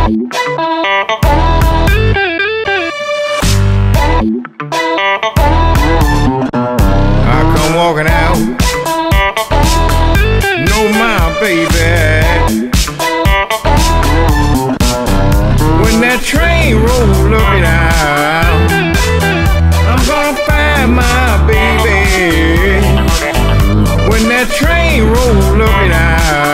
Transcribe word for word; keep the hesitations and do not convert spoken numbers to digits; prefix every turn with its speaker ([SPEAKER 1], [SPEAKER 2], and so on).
[SPEAKER 1] come walking out, no my baby. When that train roll up and out, I'm gonna find my baby. When that train roll up and out,